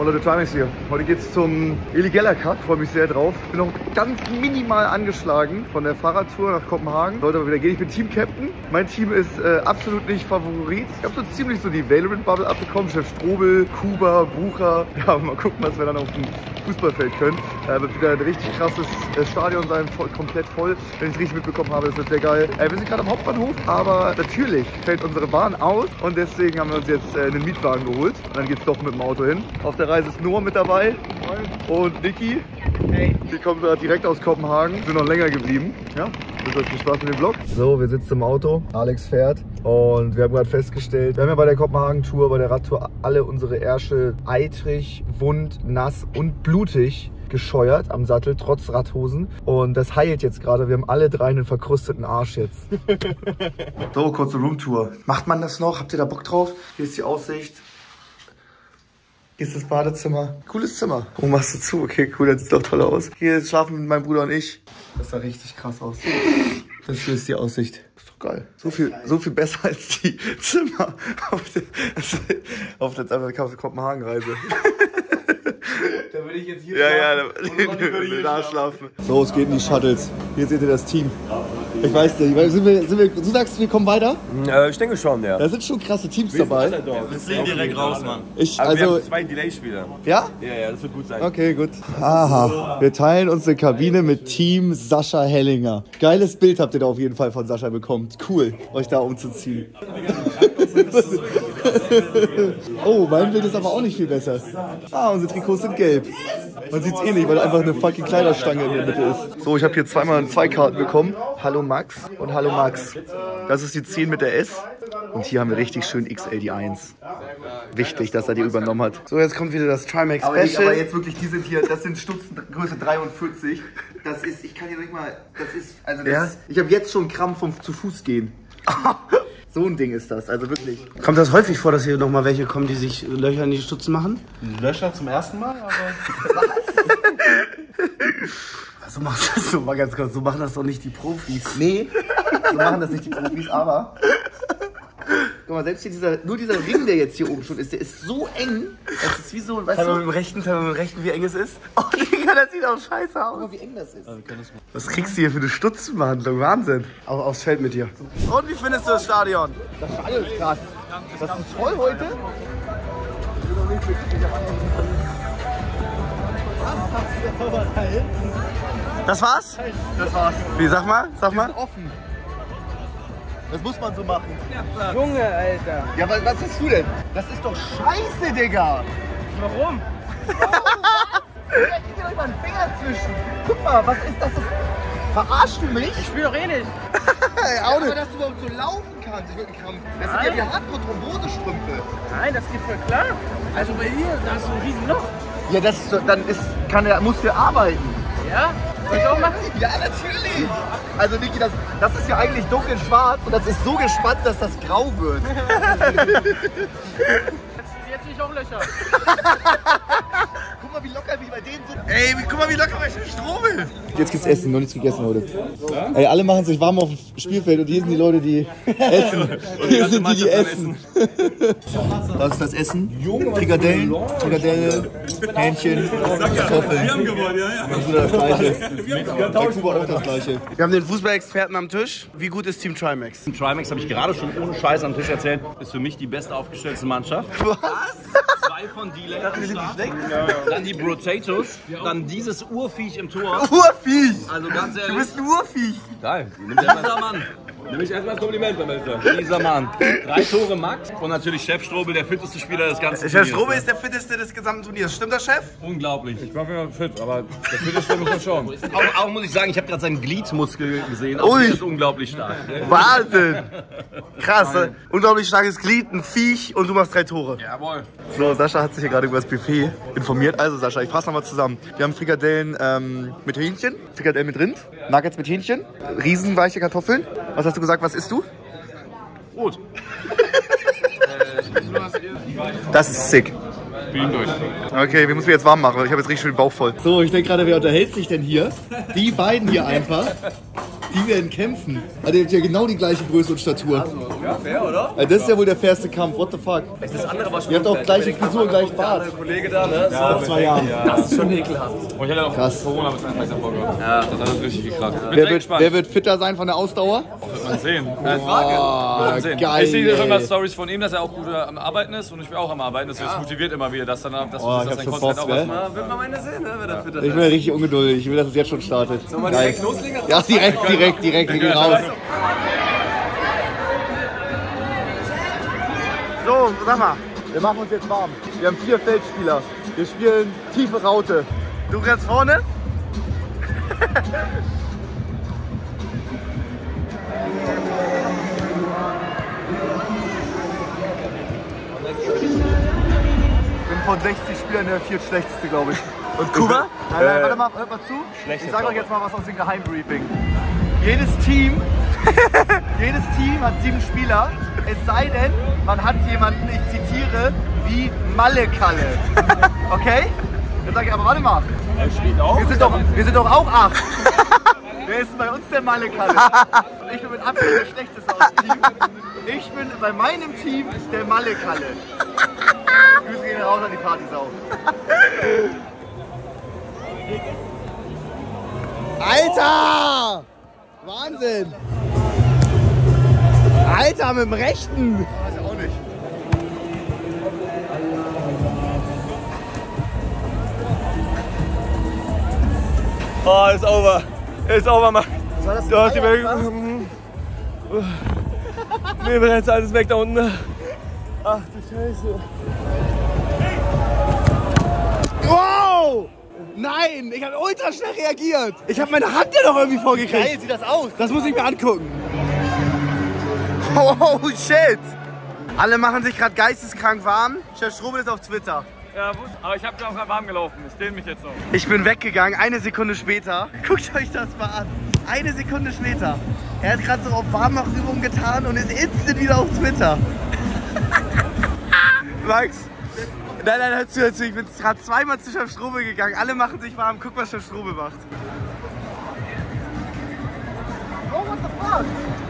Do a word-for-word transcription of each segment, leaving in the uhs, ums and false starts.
Hallo Leute, Trimax hier. Heute geht's zum Eligella Cup. Freue mich sehr drauf. Bin noch ganz minimal angeschlagen von der Fahrradtour nach Kopenhagen. Sollte aber wieder gehen. Ich bin Team-Captain. Mein Team ist äh, absolut nicht Favorit. Ich habe so ziemlich so die Valorant-Bubble abbekommen. Chef Strobel, Kuba, Bucher. Ja, mal gucken, was wir dann auf dem Fußballfeld können. Äh, wird wieder ein richtig krasses äh, Stadion sein, voll, komplett voll. Wenn ich es richtig mitbekommen habe, das wird sehr geil. Äh, wir sind gerade am Hauptbahnhof, aber natürlich fällt unsere Bahn aus und deswegen haben wir uns jetzt äh, einen Mietwagen geholt. Und dann geht's doch mit dem Auto hin. Auf der Reise ist Noah mit dabei und Niki. Hey. Die kommen gerade direkt aus Kopenhagen, sind noch länger geblieben. Ja, das hat viel Spaß mit dem Vlog. So, wir sitzen im Auto, Alex fährt und wir haben gerade festgestellt, wir haben ja bei der Kopenhagen-Tour, bei der Radtour alle unsere Ärsche eitrig, wund, nass und blutig gescheuert am Sattel, trotz Radhosen. Und das heilt jetzt gerade. Wir haben alle drei einen verkrusteten Arsch jetzt. So, kurze Roomtour. Macht man das noch? Habt ihr da Bock drauf? Hier ist die Aussicht. Hier ist das Badezimmer. Cooles Zimmer. Oh, machst du zu? Okay, cool, das sieht doch toll aus. Hier schlafen mein Bruder und ich. Das sah richtig krass aus. Das hier ist die Aussicht. Ist doch geil. So viel, so viel besser als die Zimmer auf der, also auf der, auf der Kopenhagen-Reise. Da würde ich jetzt hier ja, schlafen. Ja, da würde ich da schlafen. So, es geht in die Shuttles. Hier seht ihr das Team. Ich weiß nicht, sind wir, sind wir, du sagst, wir kommen weiter? Äh, ich denke schon, ja. Da sind schon krasse Teams dabei. Wir fliegen direkt raus, Mann. Ich, also, wir also, haben zwei Delay-Spieler. Ja? Ja, ja, das wird gut sein. Okay, gut. Aha, wir teilen unsere Kabine mit Team Sascha Hellinger. Geiles Bild habt ihr da auf jeden Fall von Sascha bekommen. Cool, euch da umzuziehen. Oh, mein Bild ist aber auch nicht viel besser. Ah, unsere Trikots sind gelb. Man sieht es eh nicht, weil einfach eine fucking Kleiderstange in der Mitte ist. So, ich habe hier zweimal zwei Karten bekommen. Hallo Max und Hallo Max. Das ist die zehn mit der S. Und hier haben wir richtig schön X L die eins. Wichtig, dass er die übernommen hat. So, jetzt kommt wieder das Trimax Special. Aber, aber jetzt wirklich, die sind hier, das sind Stutzen Größe dreiundvierzig. Das ist, ich kann hier nicht mal, das ist, also das, ja? Ich habe jetzt schon Krampf vom zu Fuß gehen. So ein Ding ist das, also wirklich. Kommt das häufig vor, dass hier nochmal welche kommen, die sich Löcher in die Stutzen machen? Löcher zum ersten Mal, aber... So machen das so, mal ganz kurz, so machen das doch nicht die Profis. Nee, so machen das nicht die Profis, aber... Guck mal, selbst hier dieser, nur dieser Ring, der jetzt hier oben schon ist, der ist so eng. Das ist wie so, weißt Teil du... mit dem rechten, Teil mit dem rechten, wie eng es ist. Oh Digga, das sieht auch scheiße aus. Guck mal, wie eng das ist. Was kriegst du hier für eine Stutzenbehandlung? Wahnsinn. Auch aufs Feld mit dir. Und wie findest du das Stadion? Das Stadion ist krass. Das ist voll heute. Das war's? Das war's. Wie, sag mal, sag mal. Offen. Das muss man so machen. Junge, Alter. Ja, was, was hast du denn? Das ist doch scheiße, Digga. Warum? Da geht ja immer ein Finger zwischen. Guck mal, was ist das? Verarschst du mich? Ich spüre doch eh nicht. Ey, ja, aber dass du überhaupt so laufen kannst, ich wirklich Krampf. Das sind ja die Hardcore-Thrombosestrümpfe. Nein, das geht voll klar. Also bei dir, da ist so ein riesen Loch. Ja, das ist, dann ist, kann der, muss der arbeiten. Ja? Soll ich auch machen? Ja, natürlich. Also Niki, das, das ist ja eigentlich dunkelschwarz und das ist so gespannt, dass das grau wird. Jetzt, jetzt will ich auch Löcher. Guck mal, wie locker wie bei denen sind. Ey, guck mal, wie locker bei Strobel. Jetzt gibt's Essen, noch nichts gegessen heute. Ja? Ey, alle machen sich warm auf dem Spielfeld und hier sind die Leute, die essen. Hier sind die, die essen. Das ist das Essen. Frikadellen, Frikadelle, Hähnchen, Kartoffeln. Wir haben gewonnen, ja, ja. Das ist das Gleiche. Der Kuba auch das Gleiche. Wir haben den Fußballexperten am Tisch. Wie gut ist Team Trimax? Team Trimax, habe ich gerade schon ohne Scheiß am Tisch erzählt, ist für mich die beste aufgestellte Mannschaft. Was? Zwei von Delay am Start, dann die Potatoes, dann dieses Urviech im Tor. Urviech! Also ganz ehrlich. Du bist ein Urviech! Geil, dieser Mann. Nimm ich erstmal das Kompliment, mein Meister. Dieser Mann. Drei Tore Max und natürlich Chef Strobel, der fitteste Spieler des ganzen Chef Turniers. Strobel ist der fitteste des gesamten Turniers. Stimmt das, Chef? Unglaublich. Ich war immer fit, aber der fitteste muss man schon. Auch, auch muss ich sagen, ich habe gerade seinen Gliedmuskel gesehen. Ui. Der ist unglaublich stark. Wahnsinn! Krass, ne? Unglaublich starkes Glied, ein Viech und du machst drei Tore. Jawohl. So, Sascha hat sich hier gerade über das Buffet informiert. Also Sascha, ich fasse nochmal zusammen. Wir haben Frikadellen ähm, mit Hähnchen, Frikadellen mit Rind, Nuggets mit Hähnchen, riesenweiche Kartoffeln. Was hast du gesagt, was isst du? Gut. Das ist sick. Okay, wir müssen jetzt warm machen, weil ich habe jetzt richtig schön den Bauch voll. So, ich denke gerade, wer unterhält sich denn hier? Die beiden hier einfach. Die werden kämpfen. Also, ihr habt ja genau die gleiche Größe und Statur. Also, ja, fair, oder? Also, das ist ja wohl der fairste Kampf. What the fuck? Das andere war schon. Ihr habt auch gleiche Frisur und gleich Der Bart. andere Kollege da, ne? Ja, vor zwei Jahren. Das ist schon ekelhaft. Und ich hatte auch Krass. Corona bis Anfang davor gehabt. Ja, das hat uns richtig gekracht. Bin Wer sehr wird, gespannt. wer wird fitter sein von der Ausdauer? Wird man sehen. Oh, Wird man sehen. geil. Ich sehe schon mal ey. Stories von ihm, dass er auch gut am Arbeiten ist und ich bin auch am Arbeiten. Das ja. motiviert immer wieder, dass dann dass Oh, ich dass hab sein schon Content Bock, auch was gell? macht. Ja, wird man am Ende sehen, ne? Wer da fitter Ich bin ja richtig ungeduldig. Ich will, dass es jetzt schon startet. Sollen wir Geil. direkt loslegen? Ja, direkt, direkt, direkt. Wir gehen raus. So, sag mal. Wir machen uns jetzt warm. Wir haben vier Feldspieler. Wir spielen tiefe Raute. Du ganz vorne? Ich bin von sechzig Spielern der viertschlechteste, glaube ich. Und Kuba? Nein, nein, warte mal, hört mal zu. Ich sage euch jetzt mal was aus dem Geheimbriefing. Jedes Team, jedes Team hat sieben Spieler. Es sei denn, man hat jemanden, ich zitiere, wie Malle-Kalle. Okay? Dann sage ich, aber warte mal. Wir sind doch, wir sind doch auch acht. Wer ist denn bei uns der Malle-Kalle? Ich bin mit Abstand der Schlechteste aus dem Team. Ich bin bei meinem Team der Malle-Kalle. Grüße gehen raus an die Partysau. Alter! Wahnsinn! Alter, mit dem Rechten! Weiß ich auch nicht. Oh, ist over. Ist over, Mann. Was war das? Du hast die Welt. Mir brennt alles weg da unten. Ach du Scheiße. Wow! Nein, ich habe ultra schnell reagiert. Ich habe meine Hand ja noch irgendwie vorgekriegt. Geil, sieht das aus. Das muss ich mir angucken. Oh shit! Alle machen sich gerade geisteskrank warm. Chef Strobel ist auf Twitter. Ja, aber ich habe auch gerade warm gelaufen. Ich dehne mich jetzt noch. Ich bin weggegangen, eine Sekunde später. Guckt euch das mal an. Eine Sekunde später. Er hat gerade so auf Warmachübung getan und ist instant wieder auf Twitter. Max, nein, nein, hör zu, hör zu. Ich bin gerade zweimal zu Chef Strobel gegangen. Alle machen sich warm. Guck, was Chef Strobel macht. Oh, what the fuck?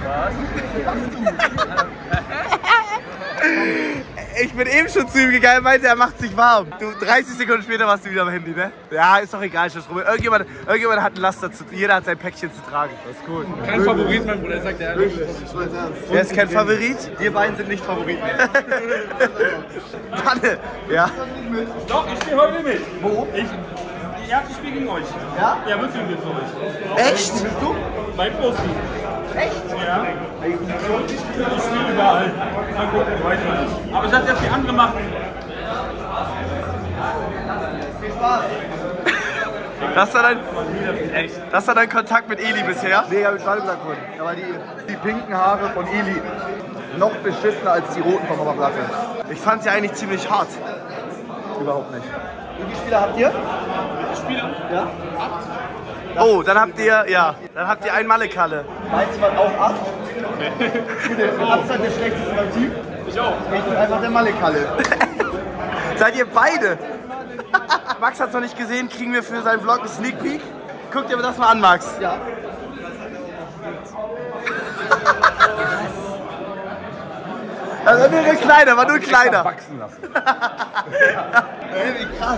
Ich bin eben schon zu ihm gegangen, er meinte, er macht sich warm. Du, dreißig Sekunden später warst du wieder am Handy, ne? Ja, ist doch egal, Chef Strobel. Irgendjemand, irgendjemand hat ein Laster zu, jeder hat sein Päckchen zu tragen. Das ist gut. Kein Favorit, mein Bruder, sagt er ehrlich. Wer ist kein Favorit? Wir beiden sind nicht Favoriten. Panne, ja. Doch, ich spiele heute mit. Wo? Ich. Das erste Spiel gegen euch. Ja? Ja, wirklich mit euch. Echt? Bist du? Beim Profi. Echt? Ja. Ich spiele überall. Mal gucken, weiß ich nicht. Aber ich lasse jetzt die andere machen. Viel Spaß. Das war dein, das war dein Kontakt mit Eli bisher? Nee, hab ich gerade gesagt vorhin. Aber die, die pinken Haare von Eli noch beschissener als die roten von Mama Platte. Ich fand sie eigentlich ziemlich hart. Überhaupt nicht. Wie viele Spieler habt ihr? Spieler? Ja. Oh, dann habt ihr, ja, dann habt ihr ein Malle-Kalle. Meinst du auch acht? Ich bin der Abstand der schlechteste beim Team. Ich auch. Ich bin einfach der Malle-Kalle. Seid ihr beide? Max hat's noch nicht gesehen, kriegen wir für seinen Vlog einen Sneak Peek. Guck dir das mal an, Max. Ja. Also nur ein kleiner, war nur ein kleiner. Wachsen lassen. Ey, wie krass.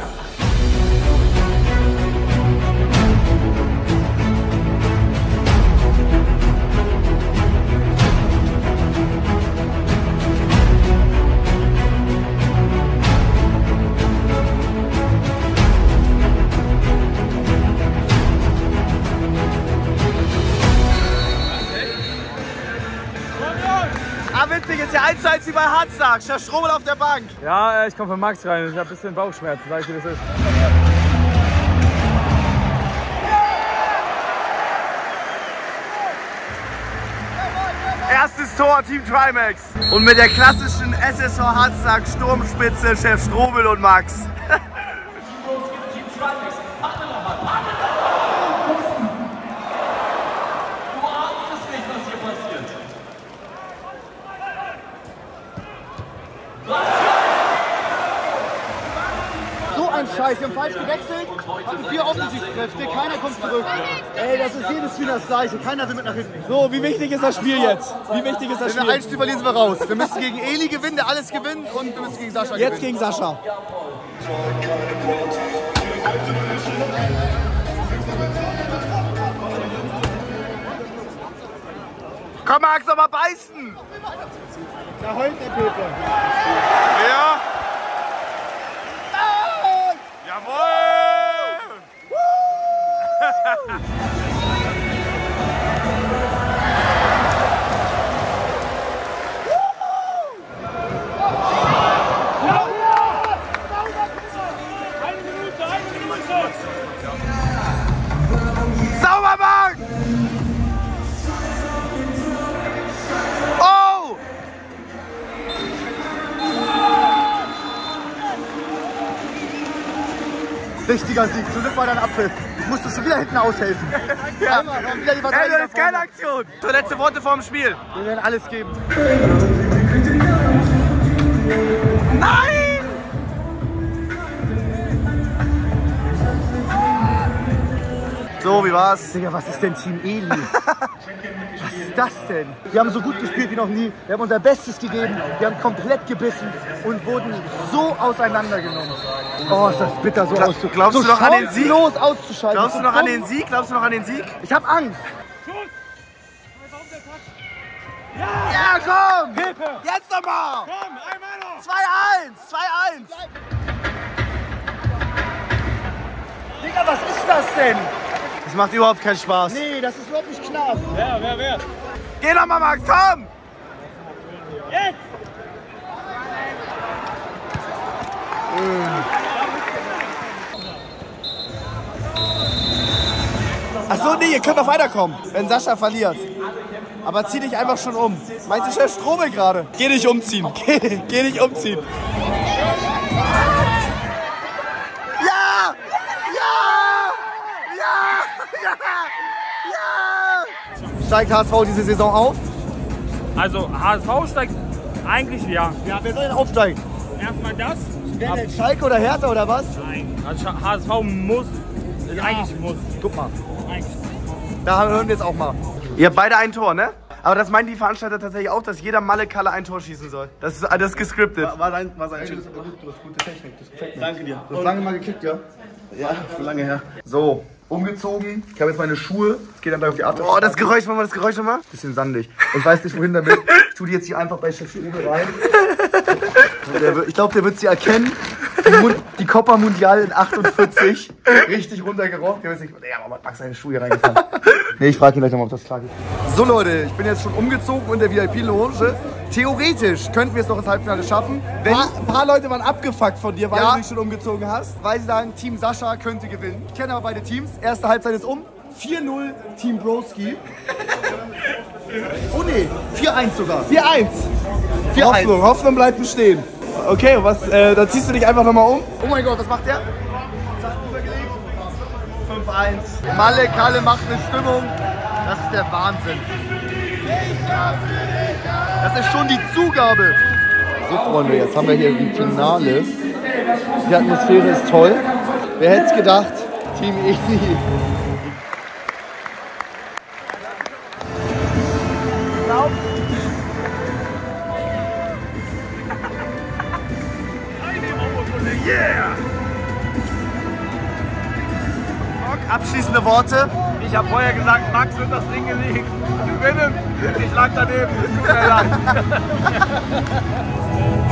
Ah, witzig, ist ja eins zu eins wie bei Hardstag. Chef Strobel auf der Bank. Ja, ich komme von Max rein. Ich habe ein bisschen Bauchschmerzen, sag ich, wie das ist. Erstes Tor, Team Trimax. Und mit der klassischen S S V Hardstag Sturmspitze, Chef Strobel und Max. Scheiß, wir haben falsch gewechselt, hatten vier Offensivkräfte, keiner kommt zurück. Ey, das ist jedes Spiel das Gleiche, keiner will mit nach hinten. So, wie wichtig ist das Spiel jetzt? Wie wichtig ist das Spiel? Wenn wir ein Spiel verlieren, sind wir raus. Wir müssen gegen Eli gewinnen, der alles gewinnt, und wir müssen gegen Sascha Jetzt gewinnen. gegen Sascha. Komm, Max, noch mal beißen! Da heult der Peter. Ja! Jawohl! Eine Minute, eine Minute! Sauber, Max! Oh! Richtiger Sieg, zum Glück war dein Abpfiff. Ich musste schon wieder hinten aushelfen. Ja. Einmal, wieder die Ey, das ist keine Aktion. So, letzte Worte vorm Spiel. Wir werden alles geben. Nein! So, wie war's? Digga, was ist denn Team Eli? Was ist das denn? Wir haben so gut gespielt wie noch nie. Wir haben unser Bestes gegeben. Wir haben komplett gebissen und wurden so auseinandergenommen. Oh, ist das bitter, so auszuschalten. Glaubst so du noch an den Sieg? chancenlos auszuschalten. Glaubst du So noch an dumm. den Sieg? Glaubst du noch an den Sieg? Ich hab Angst. Ja, komm! Jetzt nochmal! Komm, einmal noch! zwei eins! zwei eins! Digga, was ist das denn? Das macht überhaupt keinen Spaß. Nee, das ist überhaupt nicht knapp. Wer, wer, wer? Geh nochmal, Max, komm! Jetzt! Achso, nee, ihr könnt noch weiterkommen, wenn Sascha verliert. Aber zieh dich einfach schon um. Meinst du, Chef Strobel gerade? Geh dich umziehen. Geh, geh dich umziehen. Ja! Ja! Ja! Ja! Ja! Steigt H S V diese Saison auf? Also H S V steigt eigentlich ja. Ja, wer soll denn aufsteigen? Erstmal das. Wer denn? Schalke oder Hertha oder was? Nein. Also H S V muss. Eigentlich muss. Guck mal. Eigentlich. Da hören wir jetzt auch mal. Ihr habt beide ein Tor, ne? Aber das meinen die Veranstalter tatsächlich auch, dass jeder Malle-Kalle ein Tor schießen soll. Das ist, das ist gescriptet. War dein, war sein Schild. Du hast gute Technik, das gefällt mir. Danke dir. Du hast lange mal gekickt, ja? Ja, schon lange her. So, umgezogen. Ich habe jetzt meine Schuhe. Es geht dann gleich auf die Art. Oh, das Geräusch, machen wir das Geräusch nochmal? Bisschen sandig. Ich weiß nicht, wohin damit. Ich tue die jetzt hier einfach bei Chef Uwe rein. Der wird, ich glaube, der wird sie erkennen. Die, Mund, die Copa Mundial in achtundvierzig. Richtig runtergerockt. Der wird sich, ja, aber Max seine Schuhe hier reingetan. Nee, ich frage ihn gleich nochmal, ob das klar geht. So Leute, ich bin jetzt schon umgezogen in der V I P-Loge. Theoretisch könnten wir es noch ins Halbfinale schaffen, wenn, Ein paar Leute waren abgefuckt von dir, weil Ja. du dich schon umgezogen hast. weil sie sagen, Team Sascha könnte gewinnen. Ich kenne aber beide Teams. Erste Halbzeit ist um. vier null Team Broski. Oh nee, vier eins sogar. vier eins. vier eins. Hoffnung, Hoffnung bleibt bestehen. Okay, und was, äh, dann ziehst du dich einfach nochmal um. Oh mein Gott, was macht der? fünf eins. Malle Kalle macht eine Stimmung. Das ist der Wahnsinn. Das ist schon die Zugabe. So Freunde, jetzt haben wir hier die Finale. Die Atmosphäre ist toll. Wer hätte es gedacht? Team Eli. Abschließende Worte. Ich habe vorher gesagt, Max wird das Ding gelegt. Gewinnen. Ich lag daneben. Es tut mir leid.